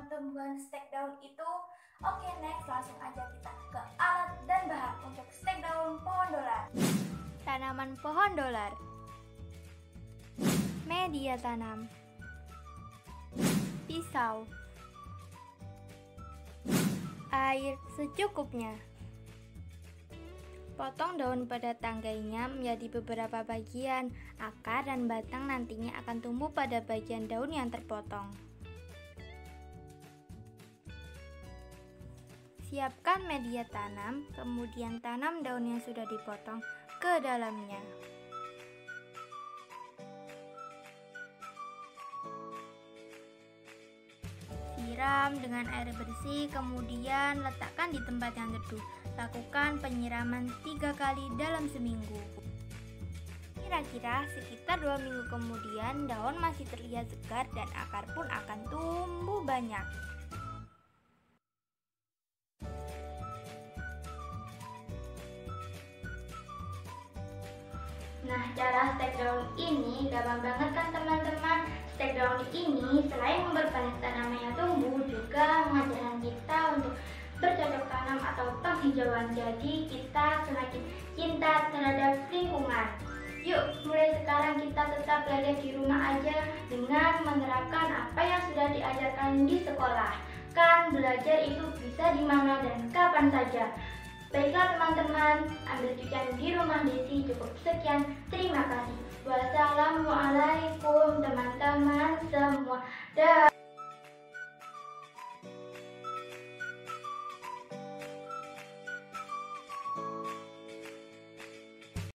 tumbuhan stek daun itu? Oke, next langsung aja kita ke alat dan bahan untuk stek daun pohon dolar. Tanaman pohon dolar. Media tanam. Pisau. Air secukupnya. Potong daun pada tanggainya menjadi beberapa bagian. Akar dan batang nantinya akan tumbuh pada bagian daun yang terpotong. Siapkan media tanam, kemudian tanam daun yang sudah dipotong ke dalamnya. Siram dengan air bersih, kemudian letakkan di tempat yang teduh. Lakukan penyiraman 3 kali dalam seminggu. Kira-kira sekitar 2 minggu kemudian daun masih terlihat segar dan akar pun akan tumbuh banyak. Nah, cara stek daun ini gampang banget kan teman-teman. Stek daun ini selain memperbanyak tanaman yang tumbuh, juga mengajarkan kita untuk bercocok tanam atau penghijauan. Jadi kita semakin cinta terhadap lingkungan. Yuk, mulai sekarang kita tetap belajar di rumah aja dengan menerapkan apa yang sudah diajarkan di sekolah. Kan belajar itu bisa di mana dan kapan saja. Baiklah teman-teman, ambil cucian di rumah Desi cukup sekian. Terima kasih. Wassalamualaikum.